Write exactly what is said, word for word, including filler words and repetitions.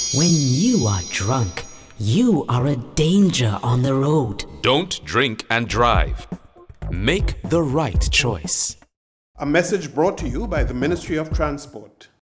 When you are drunk, you are a danger on the road. Don't drink and drive. Make the right choice. A message brought to you by the Ministry of Transport.